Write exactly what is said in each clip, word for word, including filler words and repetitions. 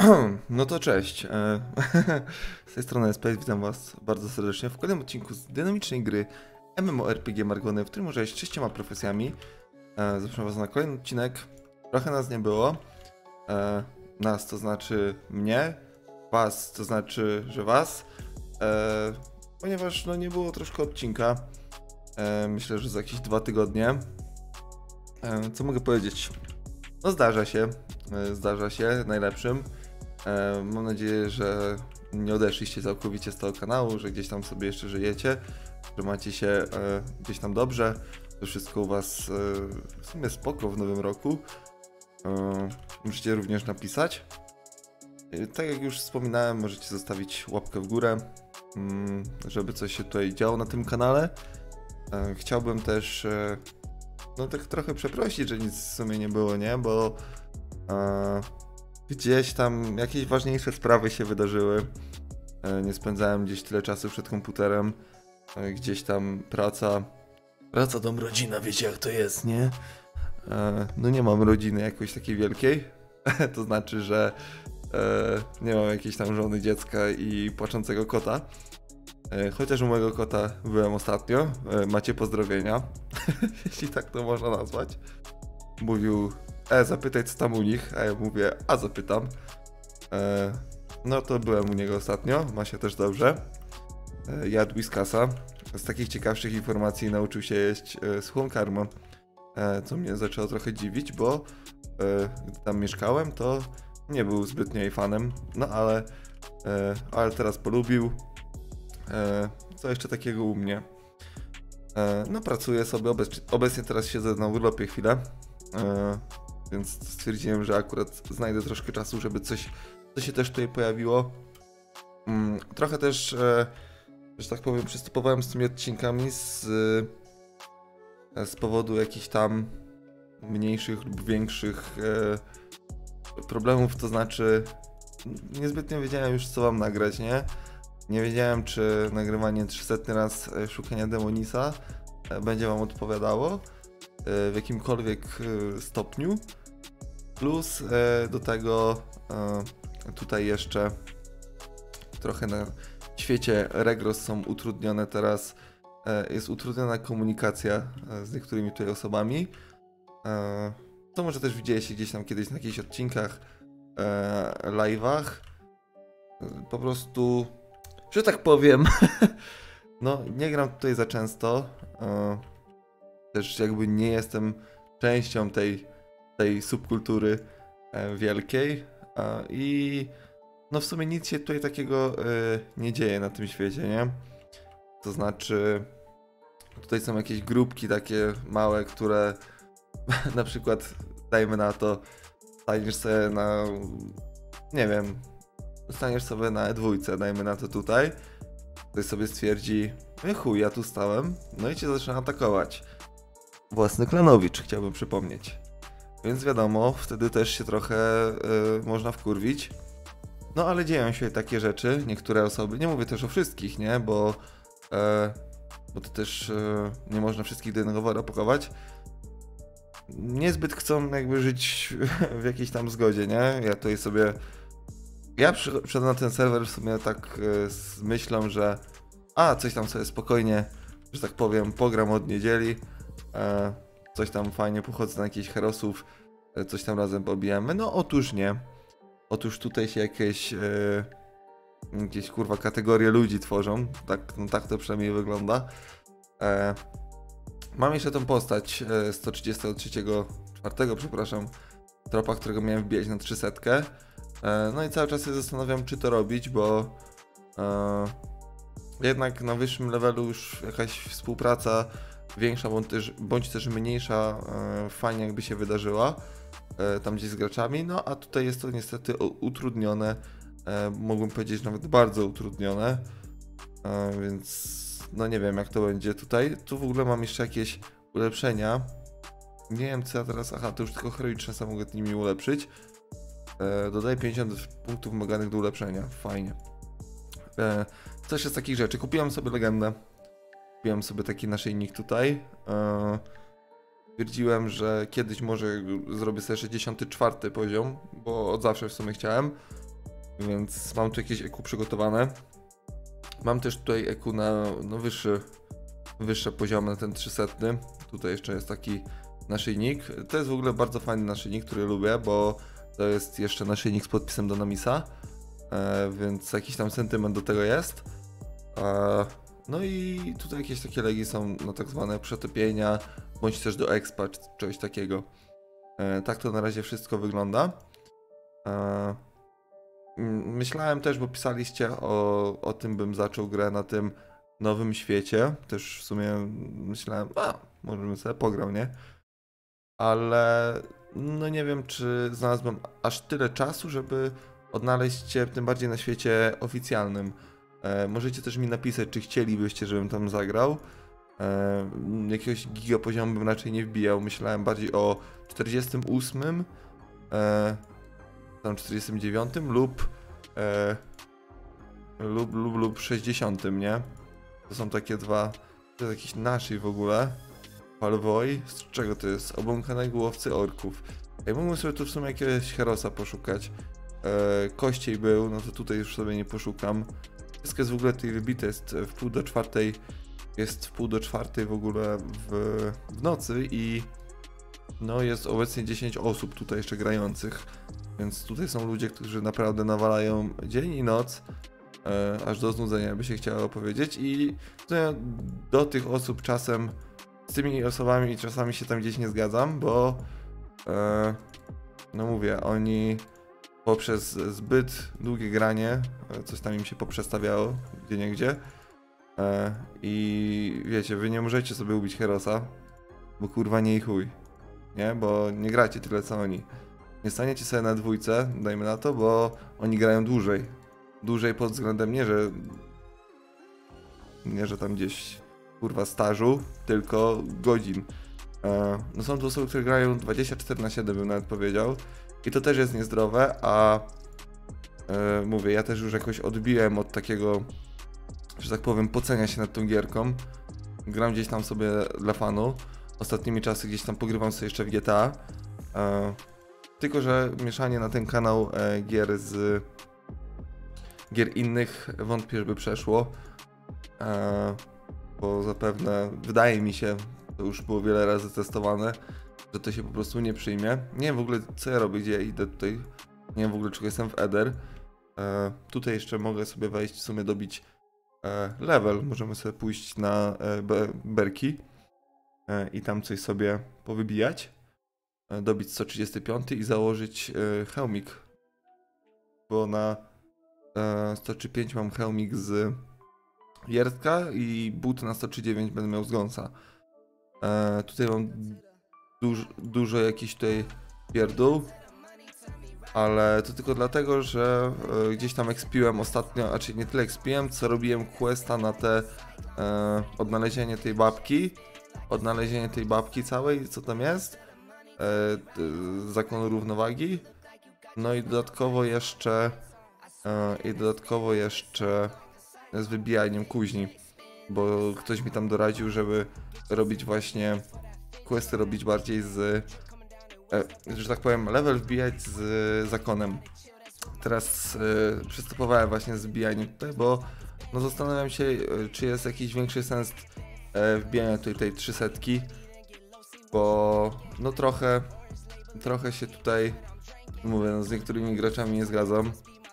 No to cześć. e, Z tej strony Space, witam was bardzo serdecznie w kolejnym odcinku z dynamicznej gry MMORPG Margony, w którym może z sześcioma profesjami. E, Zapraszam was na kolejny odcinek. Trochę nas nie było. E, Nas to znaczy mnie, was to znaczy, że was. E, Ponieważ no nie było troszkę odcinka. E, Myślę, że za jakieś dwa tygodnie. E, Co mogę powiedzieć? No zdarza się. E, Zdarza się najlepszym. E, Mam nadzieję, że nie odeszliście całkowicie z tego kanału, że gdzieś tam sobie jeszcze żyjecie, że macie się e, gdzieś tam dobrze, że wszystko u was e, w sumie spoko w nowym roku. E, Możecie również napisać. E, Tak jak już wspominałem, możecie zostawić łapkę w górę, mm, żeby coś się tutaj działo na tym kanale. E, Chciałbym też e, no tak trochę przeprosić, że nic w sumie nie było, nie? Bo e, gdzieś tam jakieś ważniejsze sprawy się wydarzyły. E, Nie spędzałem gdzieś tyle czasu przed komputerem. E, Gdzieś tam praca. Praca, dom, rodzina, wiecie jak to jest, nie? E, No nie mam rodziny jakoś takiej wielkiej. To znaczy, że e, nie mam jakiejś tam żony, dziecka i płaczącego kota. E, Chociaż u mojego kota byłem ostatnio. E, Macie pozdrowienia. Jeśli tak to można nazwać. Mówił: E, zapytaj co tam u nich, a ja mówię: a zapytam. E, no to byłem u niego ostatnio, ma się też dobrze. E, jadł Whiskasa. Z takich ciekawszych informacji nauczył się jeść e, suchą karmę, e, co mnie zaczęło trochę dziwić, bo e, gdy tam mieszkałem, to nie był zbytnio jej fanem, no ale, e, ale teraz polubił. E, co jeszcze takiego u mnie? E, no pracuję sobie, obec, obecnie teraz siedzę na urlopie chwilę. E, Więc stwierdziłem, że akurat znajdę troszkę czasu, żeby coś, coś się też tutaj pojawiło. Mm, trochę też, e, że tak powiem, przystępowałem z tymi odcinkami z, e, z powodu jakichś tam mniejszych lub większych e, problemów, to znaczy niezbytnio wiedziałem już co wam nagrać, nie? Nie wiedziałem, czy nagrywanie trzysetny raz e, szukania Demonisa e, będzie wam odpowiadało e, w jakimkolwiek e, stopniu. Plus e, do tego e, tutaj jeszcze trochę na świecie Regros są utrudnione teraz, e, jest utrudniona komunikacja e, z niektórymi tutaj osobami. E, to może też widzieliście gdzieś tam kiedyś na jakichś odcinkach, e, live'ach. E, po prostu, że tak powiem, no nie gram tutaj za często. E, też jakby nie jestem częścią tej tej subkultury e, wielkiej e, i no w sumie nic się tutaj takiego e, nie dzieje na tym świecie, nie? To znaczy tutaj są jakieś grupki takie małe, które na przykład, dajmy na to, staniesz sobie na, nie wiem, staniesz sobie na E dwa, dajmy na to tutaj, ktoś sobie stwierdzi: no chuj, ja tu stałem, no i cię zaczyna atakować. Własny klanowicz, chciałbym przypomnieć. Więc wiadomo, wtedy też się trochę y, można wkurwić. No ale dzieją się takie rzeczy, niektóre osoby, nie mówię też o wszystkich, nie, bo, e, bo to też e, nie można wszystkich do jednego wora pakować. Niezbyt chcą jakby żyć w jakiejś tam zgodzie, nie, ja tutaj sobie, ja przyszedłem na ten serwer w sumie tak e, z myślą, że a, coś tam sobie spokojnie, że tak powiem, pogram od niedzieli. E, Coś tam fajnie pochodzę na jakichś herosów, coś tam razem pobijamy. No otóż nie. Otóż tutaj się jakieś e, jakieś kurwa kategorie ludzi tworzą. Tak, no tak to przynajmniej wygląda. E, Mam jeszcze tą postać e, sto trzydziestego trzeciego, czwartego, przepraszam, tropa, którego miałem wbijać na trzysta. E, no i cały czas się zastanawiam, czy to robić, bo e, jednak na wyższym levelu już jakaś współpraca większa bądź też, bądź też mniejsza e, fajnie jakby się wydarzyła e, tam gdzieś z graczami, no a tutaj jest to niestety utrudnione, e, mógłbym powiedzieć nawet bardzo utrudnione, e, więc no nie wiem jak to będzie tutaj. Tu w ogóle mam jeszcze jakieś ulepszenia, nie wiem co ja teraz, aha, to już tylko heroiczne sam mogę nimi ulepszyć. E, dodaję pięćdziesiąt punktów wymaganych do ulepszenia, fajnie. E, coś z takich rzeczy, kupiłem sobie legendę. Kupiłem sobie taki naszyjnik tutaj. Stwierdziłem, że kiedyś może zrobię sobie sześćdziesiąty czwarty poziom, bo od zawsze w sumie chciałem. Więc mam tu jakieś E Q przygotowane. Mam też tutaj E Q na no, wyższy, wyższe poziomy, na ten trzysta. Tutaj jeszcze jest taki naszyjnik. To jest w ogóle bardzo fajny naszyjnik, który lubię, bo to jest jeszcze naszyjnik z podpisem Dynamisa, e, więc jakiś tam sentyment do tego jest. E, no i tutaj jakieś takie legi są na tak zwane przetopienia, bądź też do expa, czy czegoś takiego. E, tak to na razie wszystko wygląda. E, myślałem też, bo pisaliście o, o tym, bym zaczął grę na tym nowym świecie. Też w sumie myślałem, a może bym sobie pograł, nie? Ale no nie wiem, czy znalazłem aż tyle czasu, żeby odnaleźć się tym bardziej na świecie oficjalnym. E, możecie też mi napisać, czy chcielibyście, żebym tam zagrał. E, jakiegoś giga poziomu bym raczej nie wbijał. Myślałem bardziej o czterdziestym ósmym, e, tam czterdziestym dziewiątym lub, e, lub, lub, lub sześćdziesiątym, nie? To są takie dwa, to jest jakiś naszych w ogóle. Palwoj, z czego to jest? Obłąkanego łowcy orków. Ej, mógłbym sobie tu w sumie jakiegoś herosa poszukać. E, kościej był, no to tutaj już sobie nie poszukam. Wszystko jest w ogóle tutaj wybite, jest w pół do czwartej, jest w pół do czwartej w ogóle w, w nocy i no jest obecnie dziesięć osób tutaj jeszcze grających. Więc tutaj są ludzie, którzy naprawdę nawalają dzień i noc. E, aż do znudzenia by się chciało powiedzieć i no, do tych osób czasem z tymi osobami czasami się tam gdzieś nie zgadzam, bo e, no mówię, oni poprzez zbyt długie granie, coś tam im się poprzestawiało gdzieniegdzie e, i wiecie, wy nie możecie sobie ubić herosa, bo kurwa nie i chuj, nie? Bo nie gracie tyle co oni. Nie staniecie sobie na dwójce, dajmy na to, bo oni grają dłużej. Dłużej pod względem nie, że nie, że tam gdzieś kurwa stażu, tylko godzin. E, no są tu osoby, które grają dwadzieścia cztery na siedem, bym nawet powiedział. I to też jest niezdrowe, a e, mówię, ja też już jakoś odbiłem od takiego, że tak powiem, pocenia się nad tą gierką. Gram gdzieś tam sobie dla fanu. Ostatnimi czasy gdzieś tam pogrywam sobie jeszcze w G T A. E, tylko, że mieszanie na ten kanał e, gier z gier innych wątpię, żeby przeszło. E, bo zapewne, wydaje mi się, to już było wiele razy testowane, że to się po prostu nie przyjmie. Nie wiem w ogóle co ja robię, gdzie ja idę tutaj. Nie wiem w ogóle czego jestem w Eder. E, tutaj jeszcze mogę sobie wejść, w sumie dobić e, level. Możemy sobie pójść na e, be, berki e, i tam coś sobie powybijać. E, dobić sto trzydziesty piąty i założyć e, hełmik. Bo na e, sto trzydzieści pięć mam hełmik z Jertka i but na sto trzydzieści dziewięć będę miał z Gonsa. E, tutaj mam duż, dużo jakiś tutaj pierdół, ale to tylko dlatego, że e, gdzieś tam expiłem ostatnio, a czy nie tyle expiłem, co robiłem questa na te e, odnalezienie tej babki, odnalezienie tej babki całej, co tam jest, e, zakonu równowagi, no i dodatkowo jeszcze e, i dodatkowo jeszcze z wybijaniem kuźni, bo ktoś mi tam doradził, żeby robić właśnie questy, robić bardziej z, e, że tak powiem, level wbijać z zakonem. Teraz e, przystępowałem właśnie z wbijaniem tutaj, bo no zastanawiam się, e, czy jest jakiś większy sens e, wbijania tutaj tej trzysetki, bo no trochę, trochę się tutaj, mówię, no z niektórymi graczami nie zgadzam.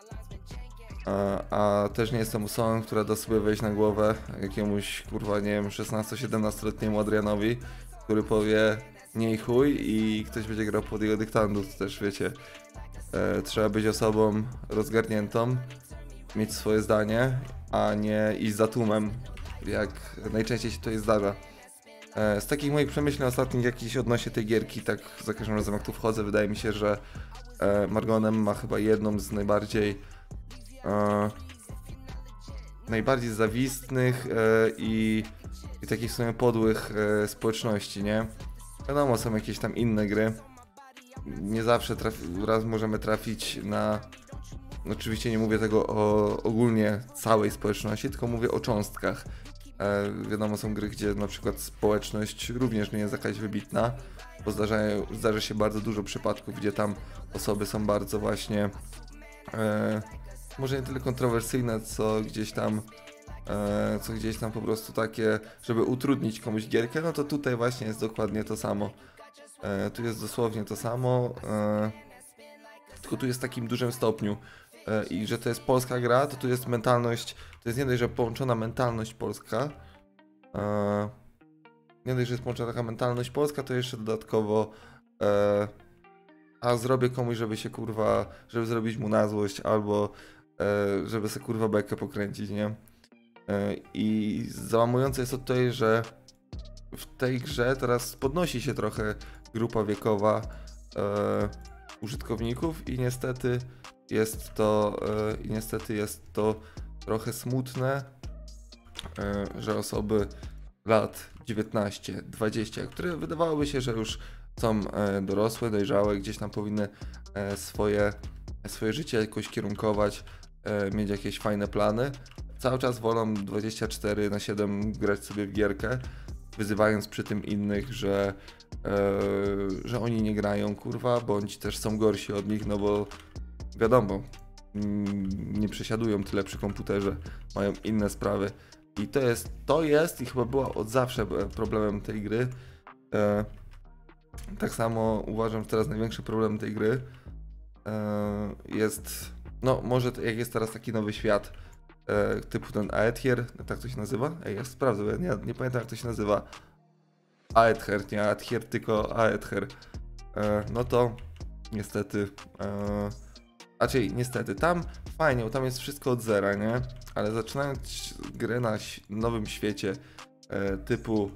A, a też nie jestem osobą, która da sobie wejść na głowę jakiemuś, kurwa, nie wiem, szesnasto-siedemnastoletniemu Adrianowi, który powie nie i chuj i ktoś będzie grał pod jego dyktandów. To też wiecie, e, trzeba być osobą rozgarniętą, mieć swoje zdanie, a nie iść za tłumem, jak najczęściej się to zdarza. E, z takich moich przemyśleń ostatnich jakichś odnośnie tej gierki, tak za każdym razem jak tu wchodzę, wydaje mi się, że e, Margonem ma chyba jedną z najbardziej E, najbardziej zawistnych e, i, i takich w sumie podłych e, społeczności, nie? Wiadomo, są jakieś tam inne gry. Nie zawsze trafi, raz możemy trafić na... Oczywiście nie mówię tego o ogólnie całej społeczności, tylko mówię o cząstkach. E, wiadomo, są gry, gdzie na przykład społeczność również nie jest jakaś wybitna, bo zdarzają, zdarza się bardzo dużo przypadków, gdzie tam osoby są bardzo właśnie... E, może nie tyle kontrowersyjne, co gdzieś tam e, co gdzieś tam po prostu takie, żeby utrudnić komuś gierkę, no to tutaj właśnie jest dokładnie to samo. E, tu jest dosłownie to samo, e, tylko tu jest w takim dużym stopniu. E, I że to jest polska gra, to tu jest mentalność, to jest nie dość, że połączona mentalność polska, e, nie dość, że jest połączona taka mentalność polska, to jeszcze dodatkowo e, a zrobię komuś, żeby się kurwa, żeby zrobić mu na złość, albo e, żeby sobie kurwa bekę pokręcić, nie? E, I załamujące jest to tutaj, że w tej grze teraz podnosi się trochę grupa wiekowa e, użytkowników i niestety jest to e, i niestety jest to trochę smutne, e, że osoby lat dziewiętnaście dwadzieścia, które wydawałoby się, że już są e, dorosłe, dojrzałe, gdzieś tam powinny e, swoje, swoje życie jakoś kierunkować, e, mieć jakieś fajne plany, cały czas wolą dwadzieścia cztery na siedem grać sobie w gierkę, wyzywając przy tym innych, że, e, że oni nie grają, kurwa, bądź też są gorsi od nich, no bo wiadomo, mm, nie przesiadują tyle przy komputerze, mają inne sprawy. I to jest, to jest i chyba była od zawsze problemem tej gry. E, tak samo uważam, że teraz największy problem tej gry e, jest, no może to, jak jest teraz taki nowy świat, e, typu ten Aether, tak to się nazywa? Ej, ja sprawdzę, bo ja nie, nie pamiętam jak to się nazywa. Aether, nie Aether, tylko Aether. E, no to niestety, e, raczej niestety, tam fajnie, bo tam jest wszystko od zera, nie? Ale zaczynając grę na nowym świecie, e, typu,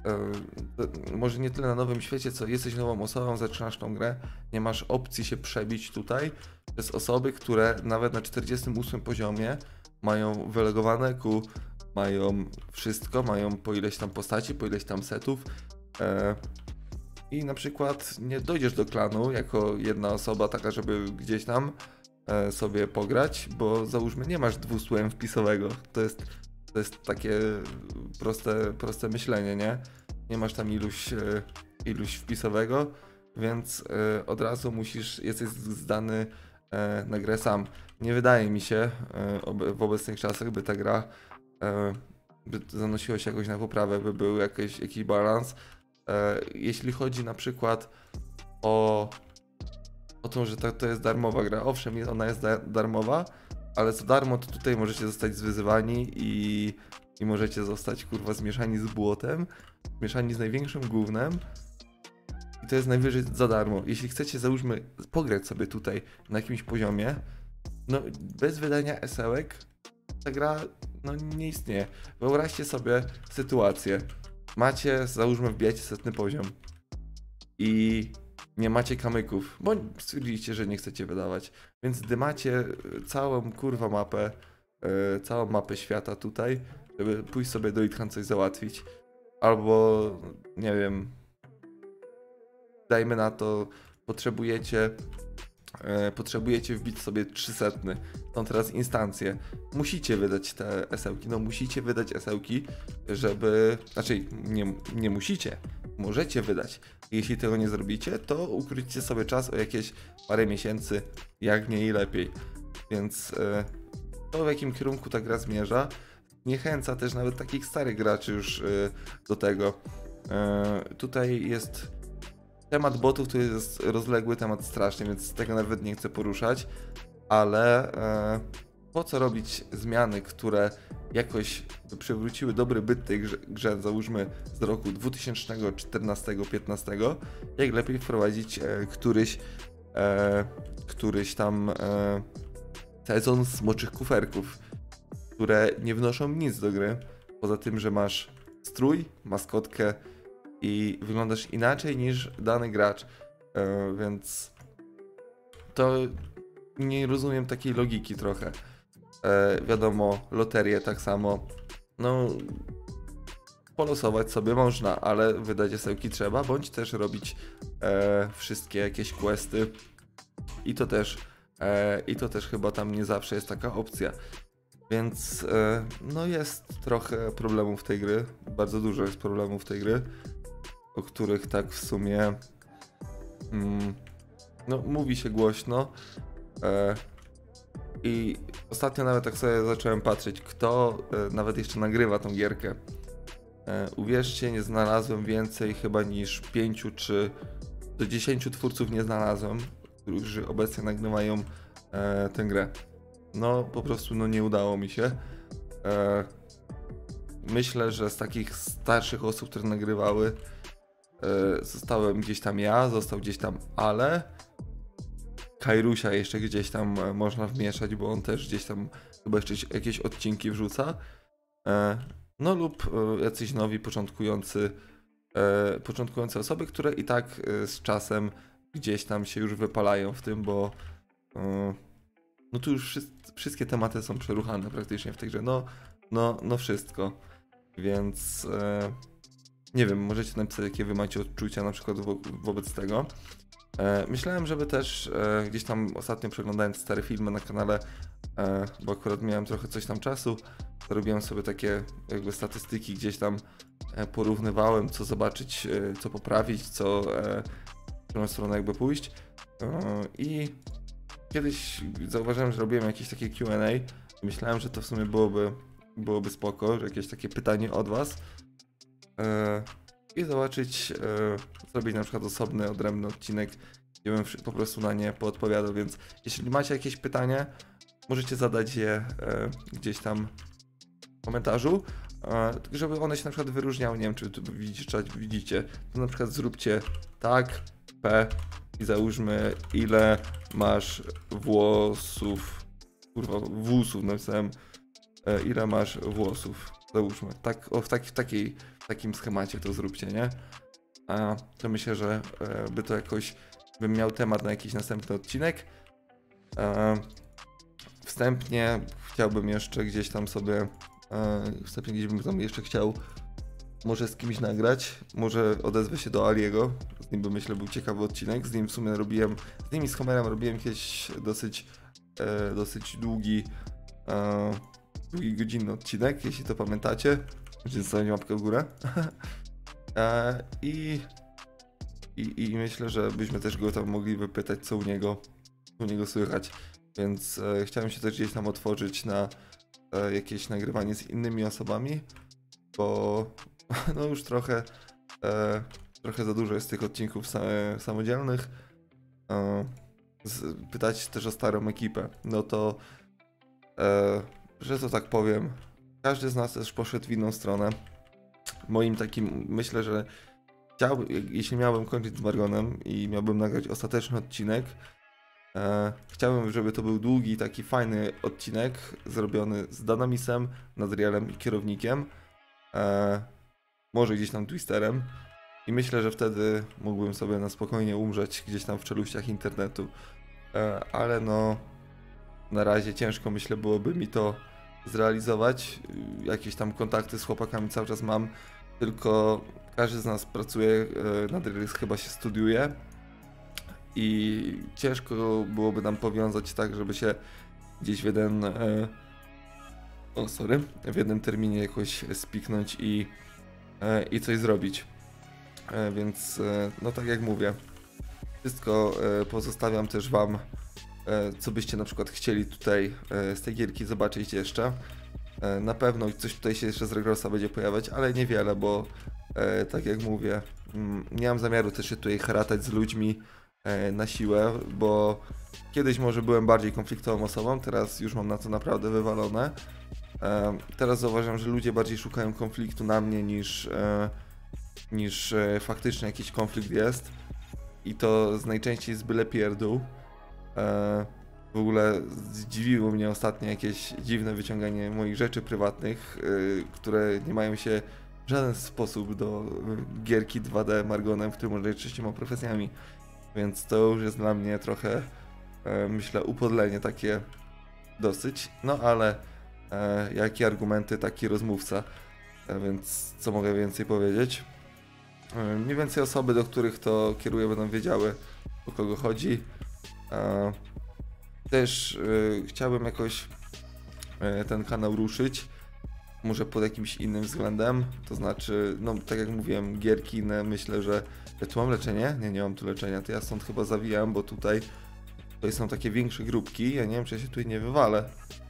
e, może nie tyle na nowym świecie, co jesteś nową osobą, zaczynasz tą grę, nie masz opcji się przebić tutaj przez osoby, które nawet na czterdziestym ósmym poziomie mają wylegowane ku, mają wszystko, mają po ileś tam postaci, po ileś tam setów, e, i na przykład nie dojdziesz do klanu jako jedna osoba taka, żeby gdzieś tam e, sobie pograć, bo załóżmy nie masz dwustu em wpisowego. To jest, to jest takie proste, proste myślenie, nie? Nie masz tam iluś, e, iluś wpisowego, więc e, od razu musisz, jesteś zdany e, na grę sam. Nie wydaje mi się e, ob w obecnych czasach, by ta gra e, by zanosiła się jakoś na poprawę, by był jakiś, jakiś balans. Jeśli chodzi na przykład o, o to, że to, to jest darmowa gra, owszem, ona jest da darmowa, ale za darmo to tutaj możecie zostać zwyzywani i, i możecie zostać kurwa zmieszani z błotem, zmieszani z największym gównem i to jest najwyżej za darmo. Jeśli chcecie, załóżmy, pograć sobie tutaj na jakimś poziomie, no bez wydania esełek ta gra no nie istnieje. Wyobraźcie sobie sytuację. Macie, załóżmy, wbijacie setny poziom i nie macie kamyków, bo stwierdziliście, że nie chcecie wydawać, więc gdy macie całą kurwa mapę, yy, całą mapę świata tutaj, żeby pójść sobie do Itchan coś załatwić, albo nie wiem, dajmy na to, potrzebujecie yy, potrzebujecie wbić sobie trzysta, są teraz instancje, musicie wydać te esełki, no musicie wydać esełki, żeby, znaczy nie, nie musicie, możecie wydać. Jeśli tego nie zrobicie, to ukróćcie sobie czas o jakieś parę miesięcy, jak nie i lepiej. Więc e, to w jakim kierunku ta gra zmierza, niechęca też nawet takich starych graczy już e, do tego. E, tutaj jest temat botów, to jest rozległy temat strasznie, więc tego nawet nie chcę poruszać, ale e, po co robić zmiany, które jakoś przywróciły dobry byt tej grze, grze załóżmy z roku dwa tysiące czternastego piętnastego, jak lepiej wprowadzić e, któryś, e, któryś tam e, sezon smoczych kuferków, które nie wnoszą nic do gry, poza tym, że masz strój, maskotkę i wyglądasz inaczej niż dany gracz, e, więc to nie rozumiem takiej logiki trochę. E, wiadomo, loterie tak samo. No, polosować sobie można, ale wydać esełki trzeba, bądź też robić e, wszystkie jakieś questy. I to też, e, i to też chyba tam nie zawsze jest taka opcja. Więc e, no jest trochę problemów tej gry. Bardzo dużo jest problemów tej gry, o których tak w sumie mm, no mówi się głośno. E, I ostatnio nawet tak sobie zacząłem patrzeć, kto e, nawet jeszcze nagrywa tą gierkę. E, uwierzcie, nie znalazłem więcej chyba niż pięciu czy do dziesięciu twórców nie znalazłem, którzy obecnie nagrywają e, tę grę. No po prostu no nie udało mi się. E, myślę, że z takich starszych osób, które nagrywały, e, zostałem gdzieś tam ja, został gdzieś tam Ale. Kairusia jeszcze gdzieś tam e, można wmieszać, bo on też gdzieś tam chyba jeszcze jakieś odcinki wrzuca. E, no lub e, jacyś nowi początkujący, e, początkujące osoby, które i tak e, z czasem gdzieś tam się już wypalają w tym, bo e, no tu już wszyscy, wszystkie tematy są przeruchane praktycznie w tej grze. No, no, no wszystko. Więc e, nie wiem, możecie napisać, jakie wy macie odczucia na przykład wo wobec tego. E, myślałem, żeby też e, gdzieś tam ostatnio przeglądając stare filmy na kanale, e, bo akurat miałem trochę coś tam czasu, robiłem sobie takie jakby statystyki, gdzieś tam e, porównywałem, co zobaczyć, e, co poprawić, co e, w którą stronę jakby pójść. E, I kiedyś zauważyłem, że robiłem jakieś takie Q and A i myślałem, że to w sumie byłoby, byłoby spoko, że jakieś takie pytanie od was. E, I zobaczyć, e, zrobić na przykład osobny, odrębny odcinek, gdzie bym po prostu na nie poodpowiadał, więc jeśli macie jakieś pytania, możecie zadać je e, gdzieś tam w komentarzu, e, żeby one się na przykład wyróżniały, nie wiem czy tu widzicie, czy widzicie, to na przykład zróbcie tak, P i załóżmy ile masz włosów, kurwa włosów napisałem, e, ile masz włosów, załóżmy, tak, o, w, taki, w takiej w takim schemacie to zróbcie, nie? A to myślę, że e, by to jakoś, bym miał temat na jakiś następny odcinek. E, wstępnie chciałbym jeszcze gdzieś tam sobie, e, wstępnie gdzieś bym tam jeszcze chciał może z kimś nagrać, może odezwę się do Aliego, z nim by myślę był ciekawy odcinek, z nim w sumie robiłem, z nim i z Homerem robiłem kiedyś dosyć, e, dosyć długi, e, długi godzinny odcinek, jeśli to pamiętacie. Możecie zostawić łapkę w górę. e, i, i, I myślę, że byśmy też go tam mogli wypytać, co u niego, u niego słychać. Więc e, chciałem się też gdzieś tam otworzyć na e, jakieś nagrywanie z innymi osobami, bo no już trochę, e, trochę za dużo jest tych odcinków sa samodzielnych. E, z, pytać też o starą ekipę. No to, e, że to tak powiem, każdy z nas też poszedł w inną stronę. Moim takim, myślę, że chciałbym, jeśli miałbym kończyć z Margonem i miałbym nagrać ostateczny odcinek, e, chciałbym, żeby to był długi, taki fajny odcinek, zrobiony z Dynamisem, Nadrielem i kierownikiem, e, może gdzieś tam Twisterem i myślę, że wtedy mógłbym sobie na spokojnie umrzeć gdzieś tam w czeluściach internetu, e, ale no na razie ciężko myślę byłoby mi to zrealizować. Jakieś tam kontakty z chłopakami cały czas mam, tylko każdy z nas pracuje, Nadriel chyba się studiuje i ciężko byłoby nam powiązać tak, żeby się gdzieś w jeden e, o sorry, w jednym terminie jakoś spiknąć i, e, i coś zrobić. E, więc e, no tak jak mówię, wszystko e, pozostawiam też wam, co byście na przykład chcieli tutaj z tej gierki zobaczyć jeszcze. Na pewno coś tutaj się jeszcze z Regrosa będzie pojawiać, ale niewiele, bo tak jak mówię, nie mam zamiaru też się tutaj haratać z ludźmi na siłę, bo kiedyś może byłem bardziej konfliktową osobą, teraz już mam na to naprawdę wywalone. Teraz zauważam, że ludzie bardziej szukają konfliktu na mnie niż, niż faktycznie jakiś konflikt jest i to z najczęściej z byle pierdół. W ogóle zdziwiło mnie ostatnio jakieś dziwne wyciąganie moich rzeczy prywatnych, które nie mają się w żaden sposób do gierki dwa D Margonem, w którym można grać sześcioma profesjami. Więc to już jest dla mnie trochę, myślę, upodlenie takie dosyć. No ale jakie argumenty, taki rozmówca. Więc co mogę więcej powiedzieć? Mniej więcej osoby, do których to kieruję, będą wiedziały, o kogo chodzi. Też y, chciałbym jakoś y, ten kanał ruszyć, może pod jakimś innym względem, to znaczy, no tak jak mówiłem, gierki inne, myślę, że... Ja tu mam leczenie? Nie, nie mam tu leczenia, to ja stąd chyba zawijam, bo tutaj Tutaj są takie większe grupki, ja nie wiem, czy ja się tutaj nie wywalę.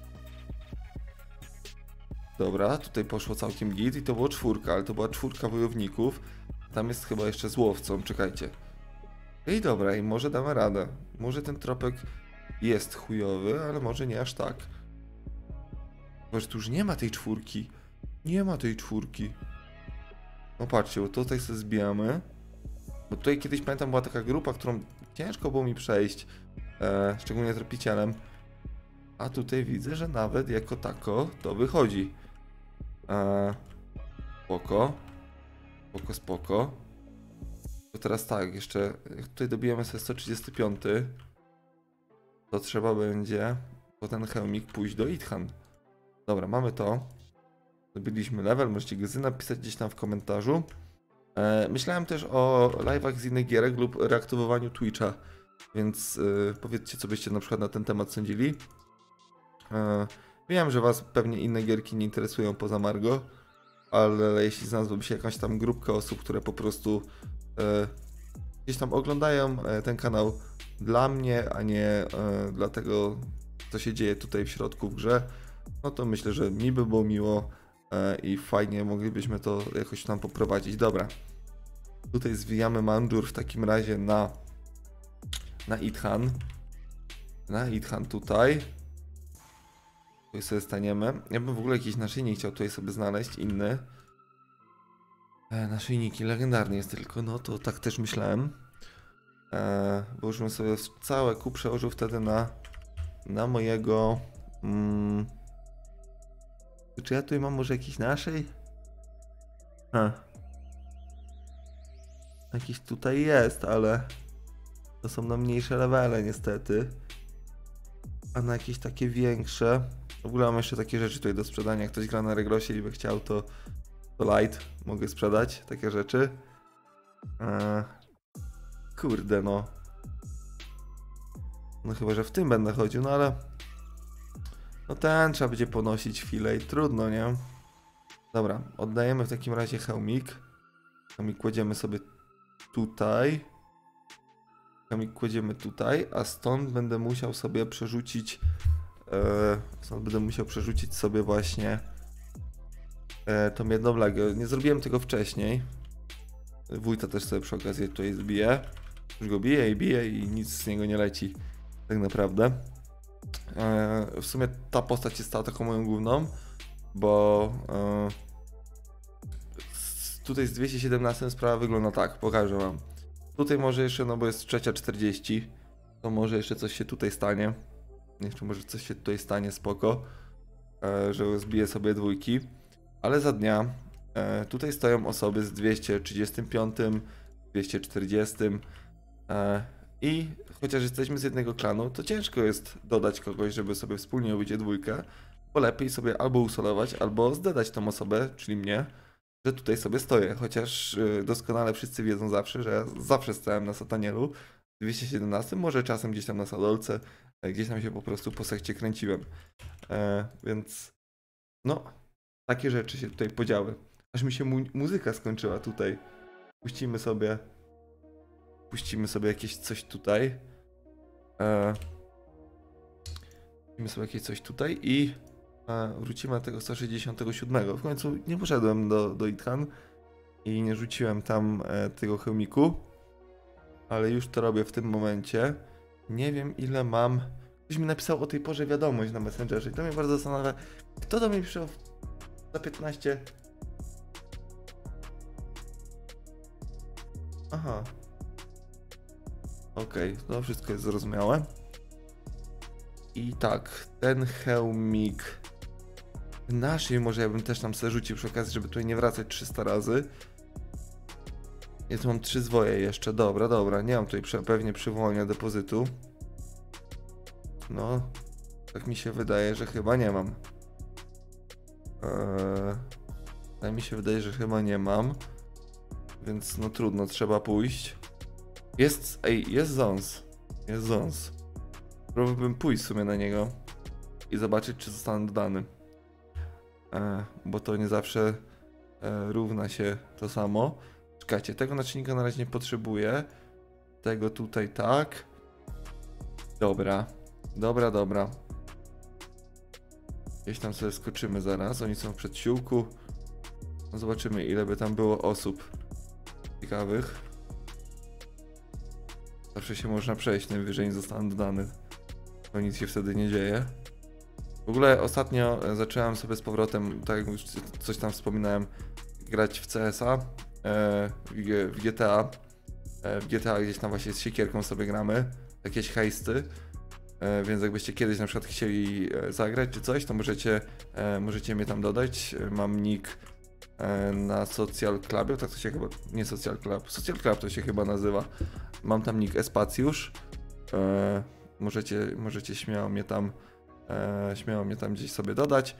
Dobra, tutaj poszło całkiem git i to było czwórka, ale to była czwórka wojowników. Tam jest chyba jeszcze z łowcą, czekajcie. I dobra, i może damy radę. Może ten tropek jest chujowy, ale może nie aż tak. Może tu już nie ma tej czwórki. Nie ma tej czwórki. No patrzcie, bo tutaj sobie zbijamy. Bo tutaj kiedyś pamiętam była taka grupa, którą ciężko było mi przejść. E, szczególnie tropicielem. A tutaj widzę, że nawet jako tako to wychodzi. E, spoko. Spoko, spoko. To teraz tak, jeszcze jak tutaj dobijemy sobie sto trzydzieści pięć, to trzeba będzie po ten hełmik pójść do Idhan. Dobra, mamy to. Dobiliśmy level, możecie go napisać gdzieś tam w komentarzu. E, myślałem też o live'ach z innych gierek lub reaktywowaniu Twitcha, więc e, powiedzcie, co byście na przykład na ten temat sądzili. E, wiem, że was pewnie inne gierki nie interesują poza Margo, ale jeśli znalazłoby się jakaś tam grupka osób, które po prostu e, gdzieś tam oglądają e, ten kanał dla mnie, a nie e, dla tego, co się dzieje tutaj w środku w grze, no to myślę, że mi by było miło e, i fajnie moglibyśmy to jakoś tam poprowadzić. Dobra, tutaj zwijamy Mandur w takim razie na na Idhan. Na Idhan tutaj. Tutaj sobie staniemy. Ja bym w ogóle jakiś naszyjnik chciał tutaj sobie znaleźć, inny. E, naszyjniki legendarny jest tylko, no to tak też myślałem. E, bo już bym sobie całe ku przełożył wtedy na na mojego... Mm, czy ja tutaj mam może jakiś naszyj? Ha. Jakiś tutaj jest, ale to są na mniejsze levele niestety. A na jakieś takie większe... W ogóle mam jeszcze takie rzeczy tutaj do sprzedania. Jak ktoś gra na Regrosie i by chciał, to, to light mogę sprzedać takie rzeczy. Eee, kurde no. No chyba, że w tym będę chodził, no ale... No ten trzeba będzie ponosić chwilę i trudno, nie? Dobra, oddajemy w takim razie hełmik. Hełmik kładziemy sobie tutaj. Hełmik kładziemy tutaj, a stąd będę musiał sobie przerzucić... E, stąd będę musiał przerzucić sobie właśnie e, tą jedną legę. Nie zrobiłem tego wcześniej. Wójta też sobie przy okazji tutaj zbiję. Już go biję i biję i nic z niego nie leci. Tak naprawdę. E, w sumie ta postać jest stała taką moją główną, bo e, z, tutaj z dwieście siedemnaście sprawa wygląda tak, pokażę wam. Tutaj może jeszcze, no bo jest trzecia czterdzieści, to może jeszcze coś się tutaj stanie. Jeszcze może coś się tutaj stanie, spoko, e, że zbiję sobie dwójki. Ale za dnia e, tutaj stoją osoby z dwieście trzydzieści pięć, dwieście czterdzieści e, i chociaż jesteśmy z jednego klanu, to ciężko jest dodać kogoś, żeby sobie wspólnie ubić dwójkę, bo lepiej sobie albo usolować, albo zdedać tą osobę, czyli mnie, że tutaj sobie stoję. Chociaż e, doskonale wszyscy wiedzą zawsze, że ja zawsze stałem na Satanielu dwieście siedemnaście, może czasem gdzieś tam na Sadolce, gdzieś tam się po prostu po sekcie kręciłem. E, więc no, takie rzeczy się tutaj podziały. Aż mi się mu muzyka skończyła tutaj. Puścimy sobie puścimy sobie jakieś coś tutaj. E, puścimy sobie jakieś coś tutaj i e, wrócimy do tego sto sześćdziesiątego siódmego. W końcu nie poszedłem do, do Idhan i nie rzuciłem tam e, tego hełmiku, ale już to robię w tym momencie. Nie wiem ile mam. Ktoś mi napisał o tej porze wiadomość na Messengerze i to mnie bardzo zastanawia. Kto do mnie pisze za piętnaście? Aha. Okej, okay, to wszystko jest zrozumiałe. I tak, ten hełmik naszej może ja bym też tam sobie rzucił przy okazji, żeby tutaj nie wracać trzysta razy. Ja tu mam trzy zwoje jeszcze, dobra, dobra, nie mam tutaj pewnie przywołania depozytu. No, tak mi się wydaje, że chyba nie mam. Eee, tak mi się wydaje, że chyba nie mam. Więc no trudno, trzeba pójść. Jest, ej, jest Zons. Jest Zons. Próbowałbym pójść w sumie na niego i zobaczyć, czy zostanę dodany. Eee, bo to nie zawsze e, równa się to samo. Czekajcie, tego naczynnika na razie nie potrzebuję. Tego tutaj tak. Dobra, dobra, dobra. Gdzieś tam sobie skoczymy zaraz, oni są w przedsiłku. No zobaczymy, ile by tam było osób ciekawych. Zawsze się można przejść, najwyżej nie zostaną dodane. To nic się wtedy nie dzieje. W ogóle ostatnio zacząłem sobie z powrotem, tak jak już coś tam wspominałem, grać w C S a, w G T A. W G T A gdzieś tam właśnie z siekierką sobie gramy, jakieś hejsty. Więc jakbyście kiedyś na przykład chcieli zagrać czy coś, to możecie, możecie mnie tam dodać. Mam nick na Social Clubie, tak to się chyba, nie Social Club, Social Club to się chyba nazywa. Mam tam nick Espacjusz. Możecie, możecie śmiało mnie tam, śmiało mnie tam gdzieś sobie dodać.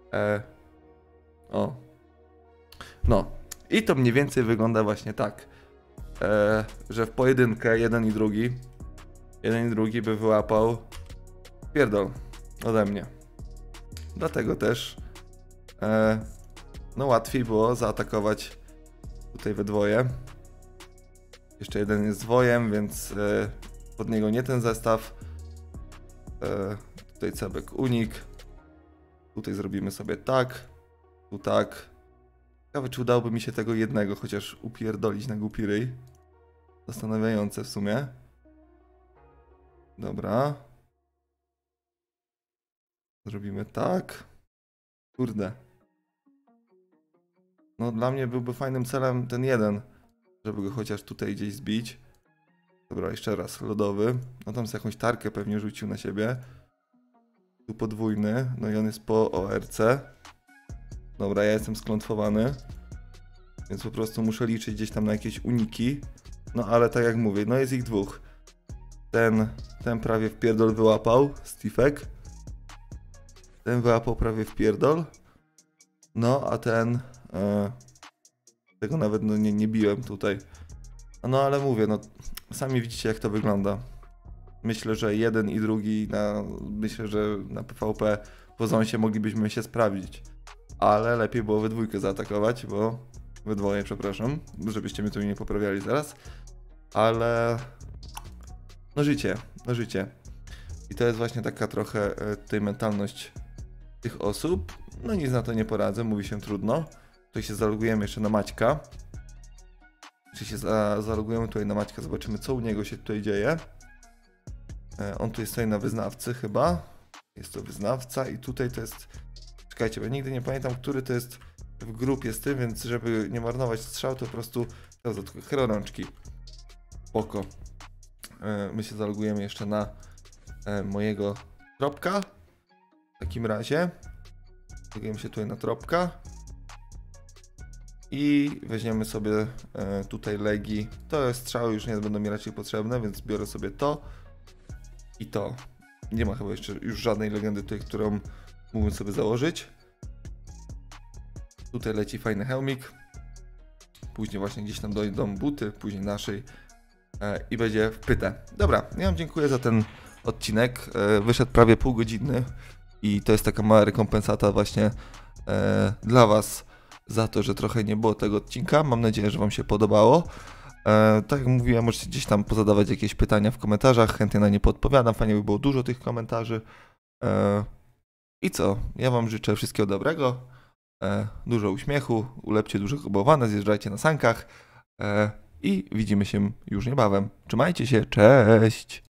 O. No. I to mniej więcej wygląda właśnie tak, że w pojedynkę jeden i drugi, jeden i drugi by wyłapał pierdol ode mnie. Dlatego też e, no łatwiej było zaatakować tutaj we dwoje. Jeszcze jeden jest dwojem, więc e, pod niego nie ten zestaw. E, tutaj cebek unik. Tutaj zrobimy sobie tak. Tu tak. Ciekawe, czy udałoby mi się tego jednego chociaż upierdolić na głupi ryj. Zastanawiające w sumie. Dobra. Zrobimy tak. Kurde. No dla mnie byłby fajnym celem ten jeden, żeby go chociaż tutaj gdzieś zbić. Dobra, jeszcze raz. Lodowy. No tam z jakąś tarkę pewnie rzucił na siebie. Tu podwójny. No i on jest po O R C. Dobra, ja jestem sklątwowany. Więc po prostu muszę liczyć gdzieś tam na jakieś uniki. No ale tak jak mówię, no jest ich dwóch. Ten, ten prawie w pierdol wyłapał, Stifek. Ten wyłapał prawie w pierdol. No, a ten... E, tego nawet no, nie, nie biłem tutaj. No ale mówię, no sami widzicie jak to wygląda. Myślę, że jeden i drugi, na, myślę, że na P V P po zonsie moglibyśmy się sprawdzić. Ale lepiej było we dwójkę zaatakować, bo... We dwoje, przepraszam, żebyście mnie tu nie poprawiali zaraz. Ale... No życie, no życie. I to jest właśnie taka trochę e, tutaj mentalność tych osób. No nic na to nie poradzę, mówi się trudno. Tutaj się zalogujemy jeszcze na Maćka. Czy się za, zalogujemy tutaj na Maćka, zobaczymy co u niego się tutaj dzieje. E, on tutaj stoi na wyznawcy chyba. Jest to wyznawca i tutaj to jest... Czekajcie, bo ja nigdy nie pamiętam, który to jest w grupie z tym, więc żeby nie marnować strzał, to po prostu... To tylko chronączki. Spoko. E, my się zalogujemy jeszcze na e, mojego tropka. W takim razie logujemy się tutaj na tropka i weźmiemy sobie e, tutaj legi. To jest strzały, już nie będą mi raczej potrzebne, więc biorę sobie to i to. Nie ma chyba jeszcze już żadnej legendy tutaj, którą mógłbym sobie założyć. Tutaj leci fajny hełmik. Później właśnie gdzieś tam dojdą buty, później naszej e, i będzie w pytę. Dobra, ja wam dziękuję za ten odcinek. E, wyszedł prawie półgodzinny. I to jest taka mała rekompensata właśnie e, dla was za to, że trochę nie było tego odcinka. Mam nadzieję, że wam się podobało. E, tak jak mówiłem, możecie gdzieś tam pozadawać jakieś pytania w komentarzach. Chętnie na nie podpowiadam. Fajnie by było dużo tych komentarzy. E, I co? Ja wam życzę wszystkiego dobrego. E, dużo uśmiechu. Ulepcie dużo bałwana. Zjeżdżajcie na sankach. E, I widzimy się już niebawem. Trzymajcie się. Cześć!